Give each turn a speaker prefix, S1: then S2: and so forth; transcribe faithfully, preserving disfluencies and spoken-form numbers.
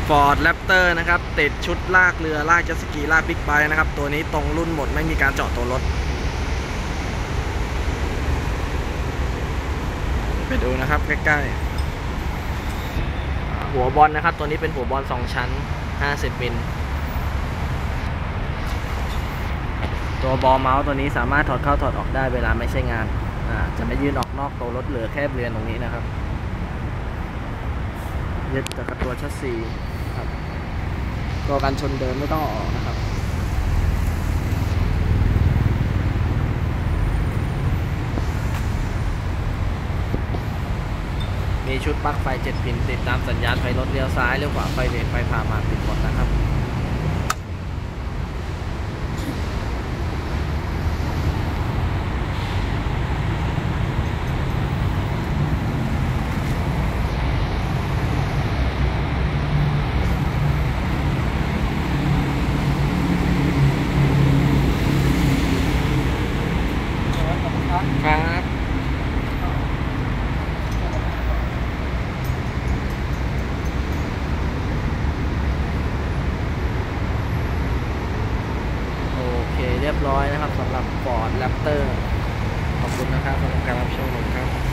S1: Ford Raptor นะครับติดชุดลากเรือลากเจ็ตสกีลากบิ๊กไบค์นะครับตัวนี้ตรงรุ่นหมดไม่มีการเจาะตัวรถไปดูนะครับใกล้ๆหัวบอลนะครับตัวนี้เป็นหัวบอลสองชั้นห้าสิบมิลตัวบอลเมาส์ตัวนี้สามารถถอดเข้าถอดออกได้เวลาไม่ใช่งานจะไม่ยื่นออกนอกตัวรถเหลือแค่เรือนตรงนี้นะครับยึดกับตัวชัสซีครับตัวกันชนเดิมไม่ต้องออกนะครับมีชุดปลั๊กไฟเจ็ดพินติดตามสัญญาณไฟรถเลี้ยวซ้ายเลี้ยวขวาไฟเบรกไฟพามาติดหมดนะครับครับโอเคเรียบร้อยนะครับสำหรับ Ford Raptor ขอบคุณนะครับสำหรับการรับชมครับ